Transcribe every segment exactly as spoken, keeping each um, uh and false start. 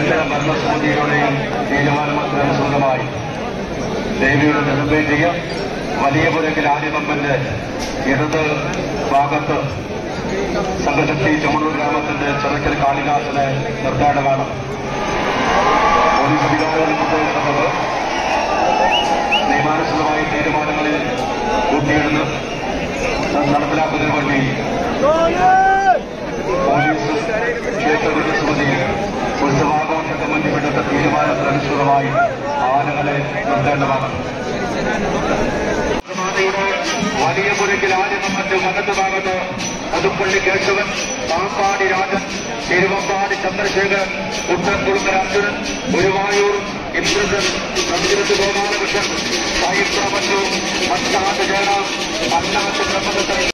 നിരന്തര ഭരണസമിതിയുടെയും തീരുമാനമനുസൃതമായി ദേവിയുടെ നെടുമ്പേറ്റിയ വലിയ പുരക്കിൽ ആര്യനമ്പന്റെ ഇടത് ഭാഗത്ത് സംഘശക്തി ചുമടൂർ ഗ്രാമത്തിന്റെ ചെറുക്കൽ കാളിദാസനെ നിർത്തേണ്ടതാണ്. പോലീസ് അധികാരികൾ കൊണ്ടുവരുന്നത് നിയമാനുസൃതമായ തീരുമാനങ്ങളിൽ കൂട്ടിയിടുന്നു നടപ്പിലാക്കുന്നതിന് വേണ്ടി പോലീസ് ക്ഷേത്രങ്ങളുടെ സമിതി ഉത്സവാഘോഷ കമ്മിറ്റിപ്പെട്ട തീരുമാനത്തിനനുസൃതമായി ആനകളെ നിർത്തേണ്ടതാണ്. വലിയ പുരക്കിൽ ആര്യനമ്പന്റെ വലതു ഭാഗത്ത് പുതുപ്പള്ളി കേശവൻ, പാമ്പാടി രാജൻ, തിരുവമ്പാടി ചന്ദ്രശേഖരൻ, കുട്ടൻകുളുക്കൽ അർജുനൻ, ഗുരുവായൂർ ഇന്ദ്രൻ, സംസ്കൃത ഗോപാലകൃഷ്ണൻ, സായിത്ര മഞ്ജു, അഷ്ടാദ് ജയറാം, അന്നാട്ട് ബ്രഹ്മദത്തൻ.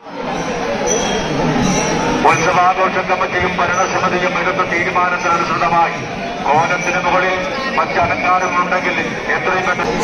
ഉത്സവാഘോഷ കമ്മിറ്റിയും ഭരണസമിതിയും എടുത്ത തീരുമാനത്തിനനുസൃതമായി കോലത്തിന് മുകളിൽ മറ്റ് അലങ്കാരങ്ങളുണ്ടെങ്കിൽ എത്രയും പെട്ടെന്ന്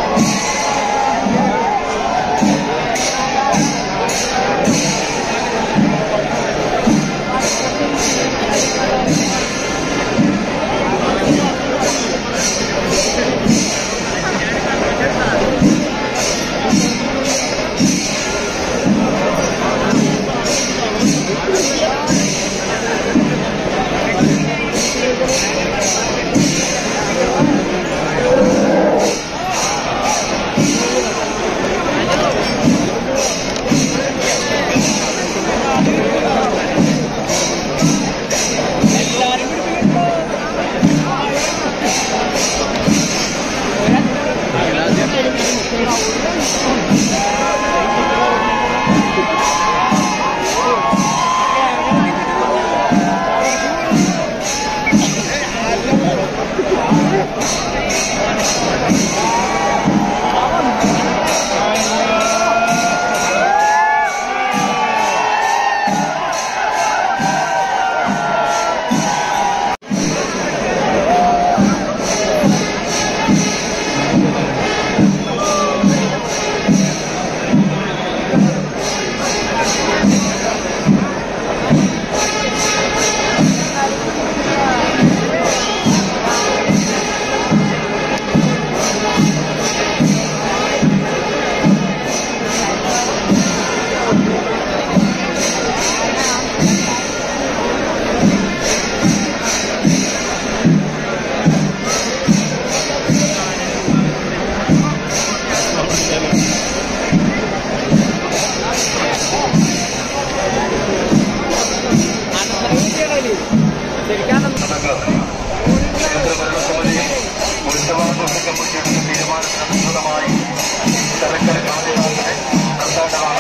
തീരുമാനത്തിനനുസൃതമായി ചെറുക്കൽ കാളിദാസനെ നിർത്തേണ്ടതാണ്.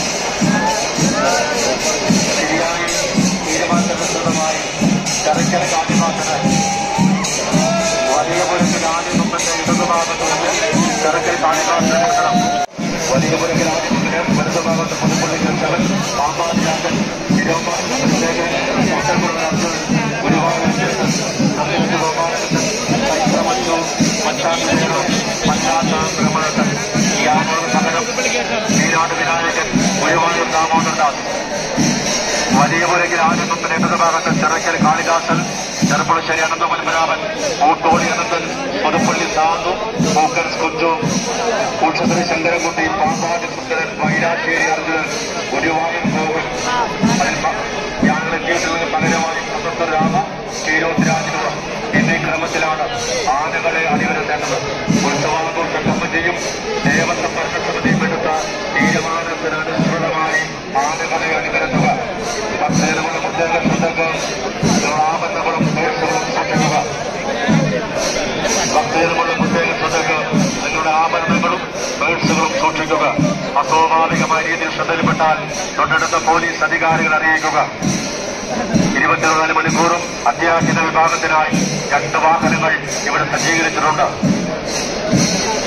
ശരിയായി തീരുമാനത്തിനനുസൃതമായി ചെറുക്കൽ കാളിദാസനെ വലിയ പുരക്കിൽ ആര്യനമ്പന്റെ ഇടതുഭാഗത്തുകൊണ്ട് ചെറുക്കൽ കാളിദാസനെ നിർത്തണം. വലിയ പുരക്കിൽ ആര്യനമ്പന്റെ വലതുഭാഗത്ത് പുതുപ്പള്ളി കേശവൻ, പാമ്പാടി രാജൻ, തിരുവമ്പാടി ചന്ദ്രശേഖരൻ, കുട്ടൻകുളുക്കൽ അർജുനൻ, ഗുരുവായൂർ ഇന്ദ്രൻ, സംസ്കൃത ഗോപാലകൃഷ്ണൻ, സായിത്ര മഞ്ജു, അഷ്ടാദ് ജയറാം, അന്നാട്ട് ബ്രഹ്മദത്തൻ, യാനൂർ നഗരം, ശ്രീനാട് വിനായകൻ, ഗുരുവായൂർ ദാമോദരദാസ്. വലിയ പുരക്കിൽ ആര്യനമ്പന്റെ ഇടതുഭാഗത്ത് ചെറുക്കൽ കാളിദാസൻ, ചെറുപ്പുളശ്ശേരി അനന്തപത്മനാഭൻ, കൂട്ടോളി അനന്തൻ, പുതുപ്പള്ളി സാധു, പൂക്കൻസ് കുഞ്ചു, ഉഷശ്രീ ശങ്കരൻകുട്ടി, പാമ്പാടി സുന്ദരൻ, വൈരാശ്ശേരി അർജുനൻ, ഗുരുവായൂർ ഗോകുൽ. ഞങ്ങളെത്തിയതിൽ നിന്ന് പകരമായി പ്രൊഫസർ രാമ, ക്ഷീരോദ്രാജുവ എന്നീ ക്രമത്തിലാണ് ആനകളെ അണിനിരത്തേണ്ടത്. ഉത്സവാഘോഷ കമ്മിറ്റിയും ദേവസ്വം ഭരണസമിതിയും എടുത്ത തീരുമാനത്തിനനുസൃതമായി ആനകളെ അണിനിരത്തുക. ഭക്തജനങ്ങളുടെ പ്രത്യേക ശ്രദ്ധക്ക് ആഭരണങ്ങളും പേഴ്സുകളും സൂക്ഷിക്കുക. ഭക്തജനങ്ങളുടെ പ്രത്യേക ശ്രദ്ധക്ക് നിങ്ങളുടെ ആഭരണങ്ങളും പേഴ്സുകളും സൂക്ഷിക്കുക. അസ്വാഭാവികമായ രീതിയിൽ ശ്രദ്ധയിൽപ്പെട്ടാൽ തൊട്ടടുത്ത പോലീസ് അധികാരികളെ അറിയിക്കുക. ഇരുപത്തിനാല് മണിക്കൂറും അത്യാഹിത വിഭാഗത്തിനായി രണ്ട് വാഹനങ്ങൾ ഇവിടെ സജ്ജീകരിച്ചിട്ടുണ്ട്.